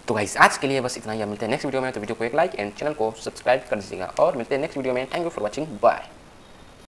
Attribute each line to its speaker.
Speaker 1: तो गाइस आज के लिए बस इतना ही, मिलते हैं नेक्स्ट वीडियो में। तो वीडियो को एक लाइक एंड चैनल को सब्सक्राइब कर दीजिएगा और मिलते हैं नेक्स्ट वीडियो में। Thank you for watching, bye.